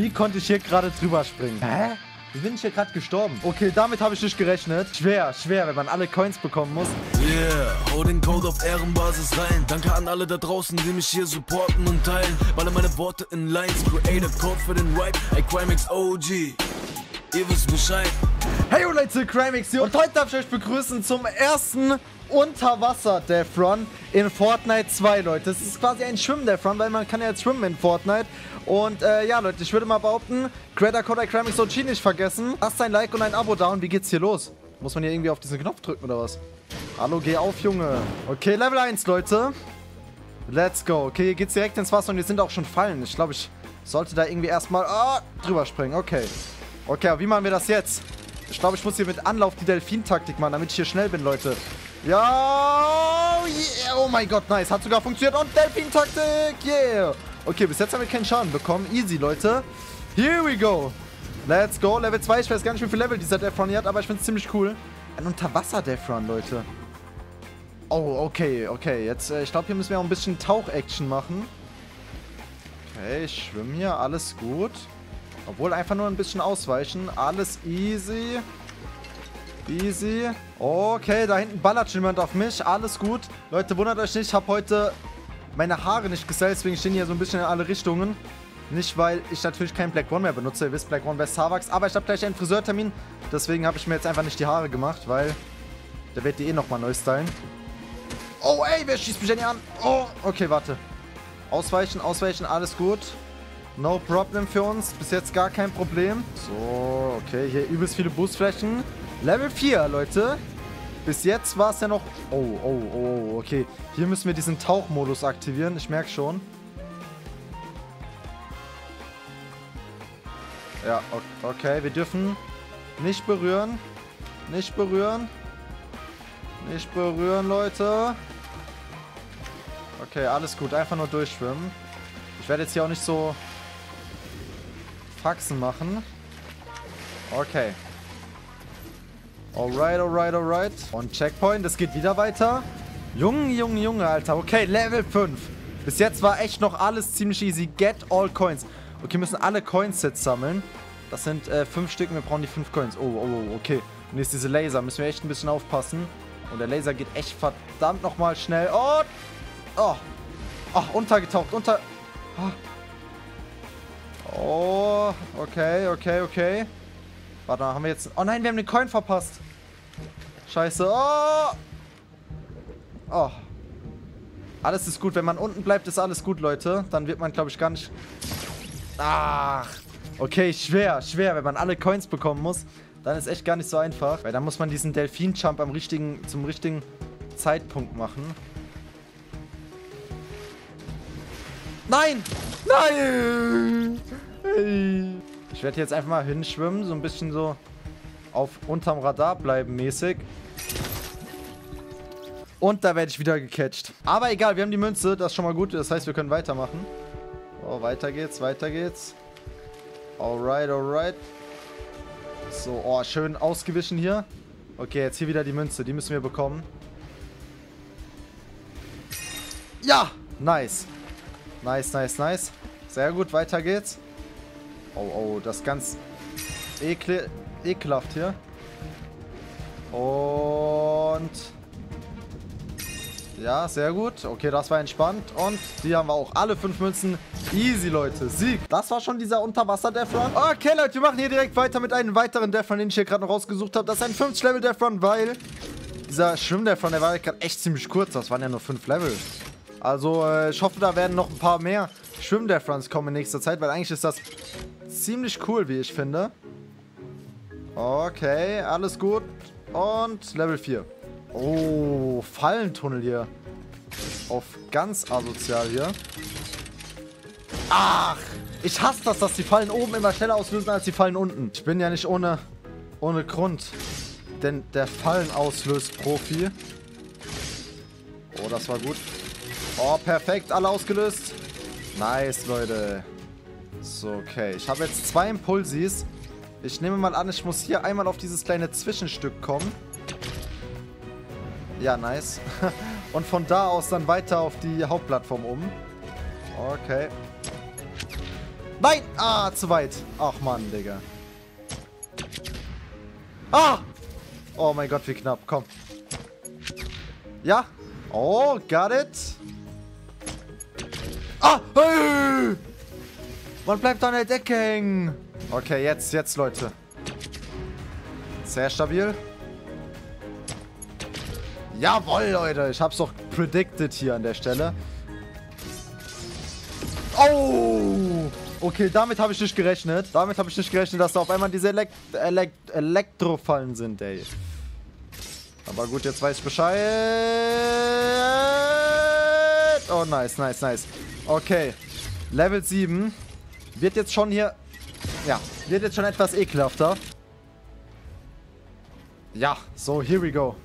Wie konnte ich hier gerade drüber springen? Hä? Wie bin ich hier gerade gestorben? Okay, damit habe ich nicht gerechnet. Schwer, wenn man alle Coins bekommen muss. Yeah, hau den Code auf Ehrenbasis rein. Danke an alle da draußen, die mich hier supporten und teilen. Baller meine Worte in Lines, create a code für den Ripe. Ey, Crimex OG, ihr wisst Bescheid. Hey Leute, Crimex hier und heute darf ich euch begrüßen zum ersten Unterwasser-Death Run in Fortnite 2, Leute. Es ist quasi ein Schwimm-Death Run, weil man kann ja jetzt schwimmen in Fortnite. Und ja, Leute, ich würde mal behaupten, Creator Code Crimex OG nicht vergessen. Lasst ein Like und ein Abo da und wie geht's hier los? Muss man hier irgendwie auf diesen Knopf drücken oder was? Hallo, geh auf, Junge. Okay, Level 1, Leute. Let's go. Okay, hier geht's direkt ins Wasser und hier sind auch schon Fallen. Ich glaube, ich sollte da irgendwie erstmal drüber springen. Okay. Okay, aber wie machen wir das jetzt? Ich glaube, ich muss hier mit Anlauf die Delfin-Taktik machen, damit ich hier schnell bin, Leute. Ja, yeah. Oh mein Gott, nice. Hat sogar funktioniert. Und Delfin-Taktik, yeah. Okay, bis jetzt haben wir keinen Schaden bekommen. Easy, Leute. Here we go. Let's go. Level 2. Ich weiß gar nicht, wie viel Level dieser Death Run hier hat, aber ich finde es ziemlich cool. Ein Unterwasser-Death Run, Leute. Oh, okay, okay. Jetzt, ich glaube, hier müssen wir auch ein bisschen Tauch-Action machen. Okay, ich schwimme hier. Alles gut. Obwohl, einfach nur ein bisschen ausweichen. Alles easy. Easy. Okay, da hinten ballert schon jemand auf mich. Alles gut. Leute, wundert euch nicht. Ich habe heute meine Haare nicht gestylt. Deswegen stehen hier so ein bisschen in alle Richtungen. Nicht, weil ich natürlich keinen Black One mehr benutze. Ihr wisst, Black One Best Haarwachs. Aber ich habe gleich einen Friseurtermin. Deswegen habe ich mir jetzt einfach nicht die Haare gemacht, weil der wird die eh nochmal neu stylen. Oh, ey, wer schießt mich denn hier an? Oh, okay, warte. Ausweichen, ausweichen. Alles gut. No problem für uns. Bis jetzt gar kein Problem. So, okay. Hier übelst viele Boostflächen. Level 4, Leute. Bis jetzt war es ja noch... Oh, okay. Hier müssen wir diesen Tauchmodus aktivieren. Ich merke schon. Ja, okay. Wir dürfen nicht berühren. Nicht berühren. Nicht berühren, Leute. Okay, alles gut. Einfach nur durchschwimmen. Ich werde jetzt hier auch nicht so Faxen machen. Okay. Alright. Und Checkpoint, es geht wieder weiter. Junge, Alter. Okay, Level 5. Bis jetzt war echt noch alles ziemlich easy. Get all Coins. Okay, wir müssen alle Coins jetzt sammeln. Das sind 5 Stück. Wir brauchen die 5 Coins. Oh, okay. Und hier ist diese Laser. Müssen wir echt ein bisschen aufpassen. Und der Laser geht echt verdammt nochmal schnell. Oh, untergetaucht. Oh, okay. Warte mal, haben wir jetzt... Oh nein, wir haben den Coin verpasst. Scheiße. Oh. Alles ist gut. Wenn man unten bleibt, ist alles gut, Leute. Dann wird man, glaube ich, gar nicht... Ach. Okay, schwer. Wenn man alle Coins bekommen muss, dann ist echt gar nicht so einfach. Weil dann muss man diesen Delfin-Jump zum richtigen Zeitpunkt machen. Nein! Hey. Ich werde jetzt einfach mal hinschwimmen, so ein bisschen so auf unterm Radar bleiben mäßig. Und da werde ich wieder gecatcht. Aber egal, wir haben die Münze, das ist schon mal gut. Das heißt, wir können weitermachen. So, weiter geht's. Alright. So, schön ausgewichen hier. Okay, jetzt hier wieder die Münze, die müssen wir bekommen. Ja, nice. Nice. Sehr gut, weiter geht's. Oh, das ist ganz ekelhaft hier. Und... Ja, sehr gut. Okay, das war entspannt. Und die haben wir auch. Alle 5 Münzen. Easy, Leute. Sieg. Das war schon dieser Unterwasser-Death Run. Okay, Leute, wir machen hier direkt weiter mit einem weiteren Death Run, den ich hier gerade noch rausgesucht habe. Das ist ein 50-Level-Death Run, weil dieser Schwimm-Death Run, der war gerade echt ziemlich kurz. Das waren ja nur 5 Level. Also, ich hoffe, da werden noch ein paar mehr Schwimm-Death Runs kommen in nächster Zeit, weil eigentlich ist das ziemlich cool, wie ich finde. Okay, alles gut. Und Level 4. Oh, Fallentunnel hier. Auf ganz asozial hier. Ach, ich hasse das, dass die Fallen oben immer schneller auslösen als die Fallen unten. Ich bin ja nicht ohne Grund denn der Fallenauslös-Profi. Oh, das war gut. Oh, perfekt, alle ausgelöst. Nice, Leute. So, okay. Ich habe jetzt 2 Impulsis. Ich nehme mal an, ich muss hier einmal auf dieses kleine Zwischenstück kommen. Ja, nice. Und von da aus dann weiter auf die Hauptplattform um. Okay. Nein! Ah, zu weit. Ach, Mann, Digga. Ah! Oh mein Gott, wie knapp. Komm. Ja. Oh, got it. Ah! Hey! Man bleibt an der Decke hängen. Okay, jetzt, Leute. Sehr stabil. Jawohl, Leute. Ich hab's doch predicted hier an der Stelle. Oh! Okay, damit habe ich nicht gerechnet. Damit habe ich nicht gerechnet, dass da auf einmal diese Elektrofallen sind, ey. Aber gut, jetzt weiß ich Bescheid. Oh, nice. Okay. Level 7. Wird jetzt schon hier... Ja, wird jetzt schon etwas ekelhafter. Ja, so, here we go.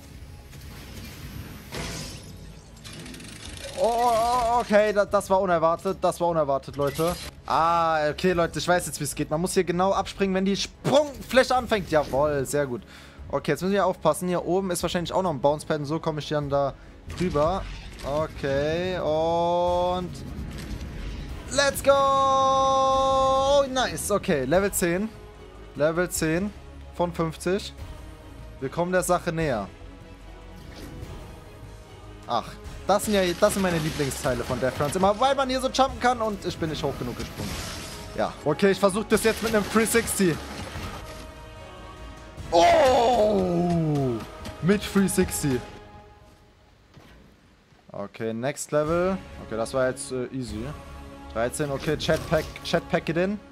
Oh, okay, das war unerwartet. Das war unerwartet, Leute. Ah, okay, Leute, ich weiß jetzt, wie es geht. Man muss hier genau abspringen, wenn die Sprungfläche anfängt. Jawohl, sehr gut. Okay, jetzt müssen wir aufpassen. Hier oben ist wahrscheinlich auch noch ein Bouncepad und so komme ich dann da drüber. Okay, und... Let's go! Oh, nice. Okay, Level 10. Level 10 von 50. Wir kommen der Sache näher. Ach, das sind meine Lieblingsteile von Death Runs. Immer weil man hier so jumpen kann und ich bin nicht hoch genug gesprungen. Ja, okay, ich versuche das jetzt mit einem 360. Oh! Mit 360. Okay, next level. Okay, das war jetzt easy. 13, okay, Chatpack it in.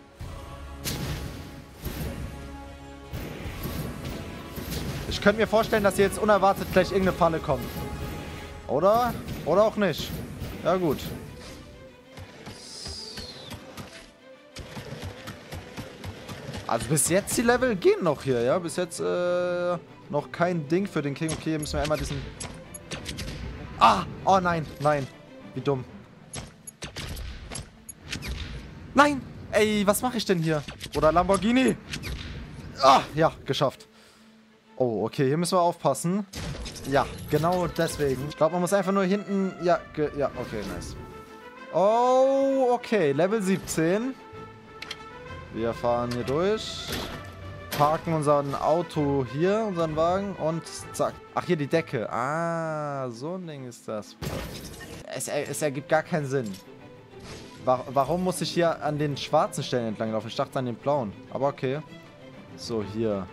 Ich könnte mir vorstellen, dass hier jetzt unerwartet gleich irgendeine Falle kommt. Oder? Oder auch nicht. Ja, gut. Also bis jetzt die Level gehen noch hier, ja? Bis jetzt noch kein Ding für den King. Okay, hier müssen wir einmal diesen... Ah! Oh nein, nein. Wie dumm. Nein! Ey, was mache ich denn hier? Oder Lamborghini? Ah, ja, geschafft. Oh, okay, hier müssen wir aufpassen. Ja, genau deswegen. Ich glaube, man muss einfach nur hinten... Ja, ja, okay, nice. Oh, okay, Level 17. Wir fahren hier durch. Parken unser Auto hier, unseren Wagen und zack. Ach, hier die Decke. Ah, so ein Ding ist das. Es ergibt gar keinen Sinn. Warum muss ich hier an den schwarzen Stellen entlang laufen? Ich dachte an den blauen. Aber okay. So, hier.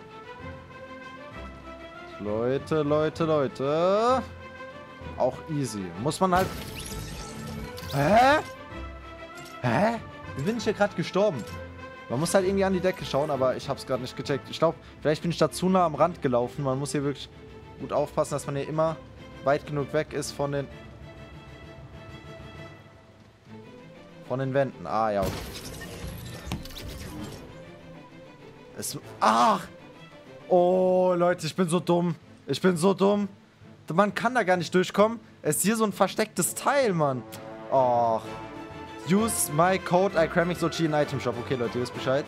Leute. Auch easy. Muss man halt... Hä? Wie bin ich hier gerade gestorben? Man muss halt irgendwie an die Decke schauen, aber ich habe es gerade nicht gecheckt. Ich glaube, vielleicht bin ich da zu nah am Rand gelaufen. Man muss hier wirklich gut aufpassen, dass man hier immer weit genug weg ist von den... Wänden. Ah, ja. Ach! Oh, Leute, ich bin so dumm. Man kann da gar nicht durchkommen. Es ist hier so ein verstecktes Teil, Mann. Oh. Use my code iCramixOG in Item Shop. Okay, Leute, ihr wisst Bescheid.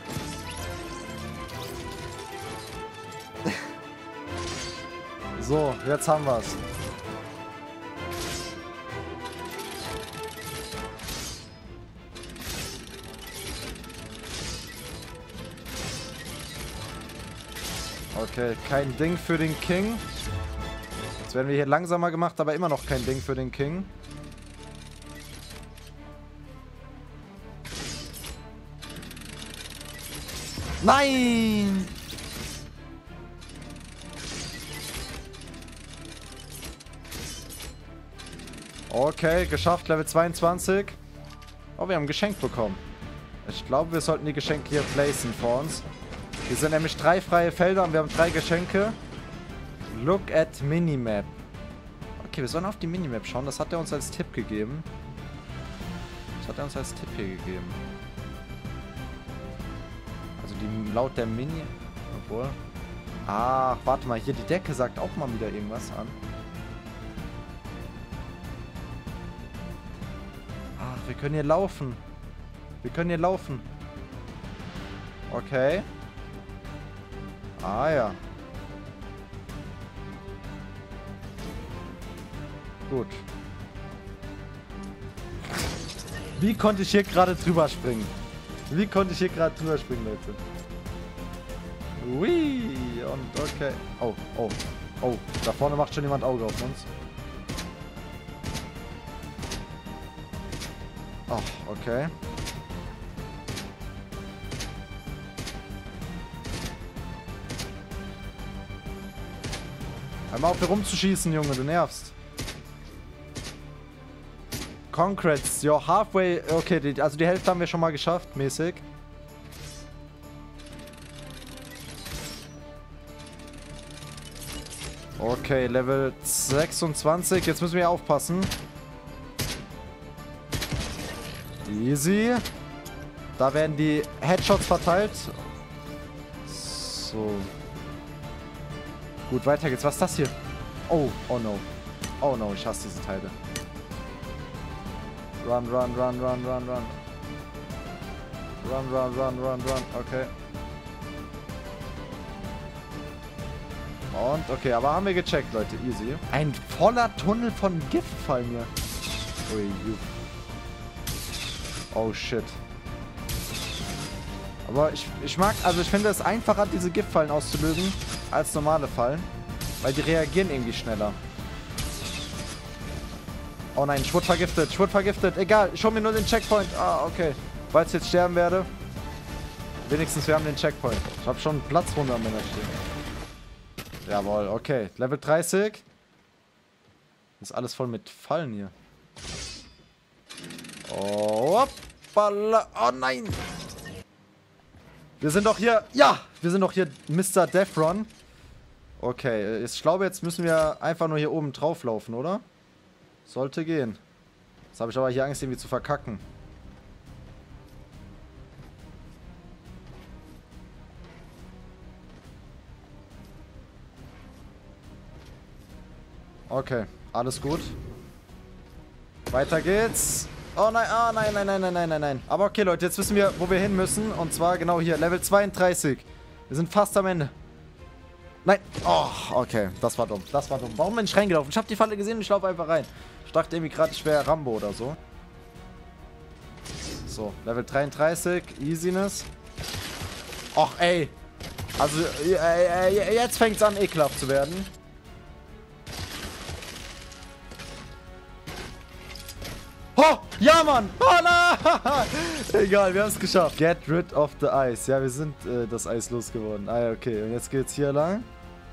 So, jetzt haben wir's. Okay, kein Ding für den King. Jetzt werden wir hier langsamer gemacht, aber immer noch kein Ding für den King. Nein! Okay, geschafft, Level 22. Oh, wir haben ein Geschenk bekommen. Ich glaube, wir sollten die Geschenke hier placen vor uns. Hier sind nämlich 3 freie Felder und wir haben 3 Geschenke. Look at Minimap. Okay, wir sollen auf die Minimap schauen. Das hat er uns als Tipp gegeben. Also die laut der Mini... Obwohl... Ach, warte mal. Hier die Decke sagt auch mal wieder irgendwas an. Ach, wir können hier laufen. Okay. Ah, ja. Gut. Wie konnte ich hier gerade drüber springen? Wie konnte ich hier gerade drüber springen, Leute? Ui, und okay. Oh, oh, oh. Da vorne macht schon jemand Auge auf uns. Oh, okay. Hör mal auf, hier rumzuschießen, Junge, du nervst. Congrats, jo, halfway. Okay, also die Hälfte haben wir schon mal geschafft, mäßig. Okay, Level 26. Jetzt müssen wir aufpassen. Easy. Da werden die Headshots verteilt. So. Gut, weiter geht's. Was ist das hier? Oh, oh no. Oh no, ich hasse diese Teile. Run, run, run, run, run, run. Run, run, run, run, run. Okay. Und, okay, aber haben wir gecheckt, Leute. Easy. Ein voller Tunnel von Giftfallen hier. Ui, oh, shit. Aber ich mag, also ich finde es einfacher, diese Giftfallen auszulösen, als normale Fallen. Weil die reagieren irgendwie schneller. Oh nein, ich wurde vergiftet. Ich wurde vergiftet. Egal, ich hole mir nur den Checkpoint. Ah, okay. Weil ich jetzt sterben werde. Wenigstens, wir haben den Checkpoint. Ich habe schon Platzwunder an meiner stehen. Jawohl, okay. Level 30. Ist alles voll mit Fallen hier. Oh, hoppala. Oh nein. Wir sind doch hier. Ja, wir sind doch hier Mr. Defron. Okay, ich glaube, jetzt müssen wir einfach nur hier oben drauf laufen, oder? Sollte gehen. Jetzt habe ich aber hier Angst, irgendwie zu verkacken. Okay, alles gut. Weiter geht's. Oh nein, ah nein, nein, nein, nein, nein, nein, nein. Aber okay, Leute, jetzt wissen wir, wo wir hin müssen. Und zwar genau hier, Level 32. Wir sind fast am Ende. Nein. Oh, okay, das war dumm. Das war dumm. Warum bin ich reingelaufen? Ich habe die Falle gesehen und ich laufe einfach rein. Ich dachte irgendwie gerade, ich wäre Rambo oder so. So, Level 33, Easiness. Och, ey. Also, jetzt fängt es an, ekelhaft zu werden. Oh, ja, Mann. Oh, nein. Egal, wir haben es geschafft. Get rid of the ice. Ja, wir sind das Eis losgeworden. Ah, ja, okay. Und jetzt geht's hier lang.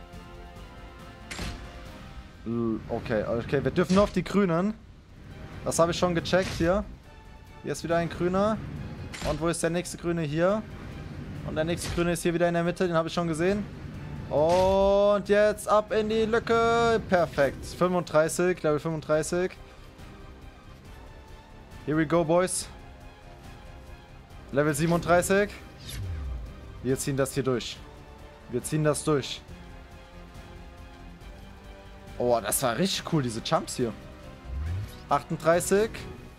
Okay, okay. Wir dürfen nur auf die Grünen. Das habe ich schon gecheckt hier. Hier ist wieder ein Grüner. Und wo ist der nächste Grüne? Hier. Und der nächste Grüne ist hier wieder in der Mitte. Den habe ich schon gesehen. Und jetzt ab in die Lücke. Perfekt. 35, Level 35. Here we go, boys. Level 37. Wir ziehen das hier durch. Wir ziehen das durch. Oh, das war richtig cool, diese Jumps hier. 38.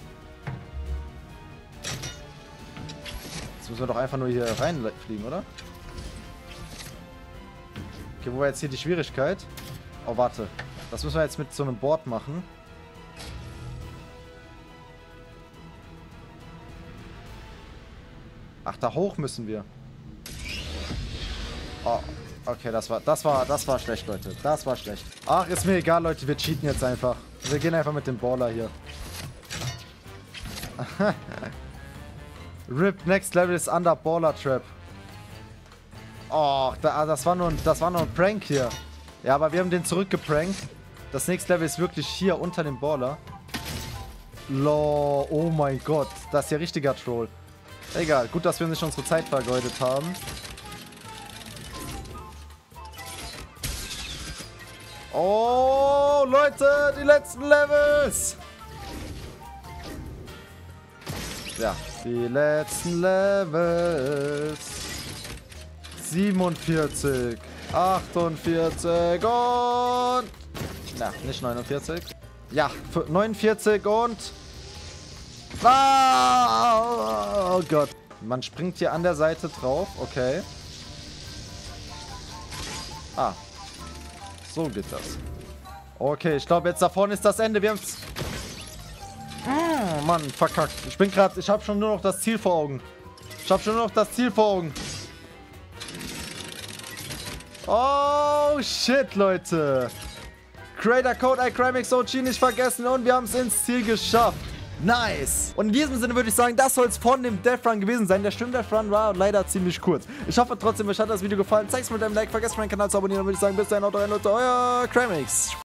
Jetzt müssen wir doch einfach nur hier reinfliegen, oder? Okay, wo war jetzt hier die Schwierigkeit? Oh, warte. Das müssen wir jetzt mit so einem Board machen. Ach, da hoch müssen wir. Oh, okay, das war schlecht, Leute. Das war schlecht. Ach, ist mir egal, Leute. Wir cheaten jetzt einfach. Wir gehen einfach mit dem Baller hier. RIP, next level ist under Baller Trap. Oh, das war nur ein Prank hier. Ja, aber wir haben den zurückgeprankt. Das nächste Level ist wirklich hier unter dem Baller. Lol, oh mein Gott. Das ist ja richtiger Troll. Egal, gut, dass wir nicht unsere Zeit vergeudet haben. Oh, Leute, die letzten Levels. Ja, die letzten Levels. 47, 48 und... Na, nicht 49. Ja, 49 und... Ah, oh Gott. Man springt hier an der Seite drauf. Okay. Ah. So geht das. Okay, ich glaube jetzt da vorne ist das Ende. Wir haben's... Oh, Mann, verkackt. Ich habe schon nur noch das Ziel vor Augen. Ich habe schon noch das Ziel vor Augen. Oh, shit, Leute. Creator Code iCrimeXOG nicht vergessen und wir haben es ins Ziel geschafft. Nice. Und in diesem Sinne würde ich sagen, das soll es von dem Death Run gewesen sein. Der Death Run war leider ziemlich kurz. Ich hoffe trotzdem, euch hat das Video gefallen. Zeigt es mit einem Like, vergesst meinen Kanal zu abonnieren und würde ich sagen, bis dahin, haut rein, Leute, euer Crimexx.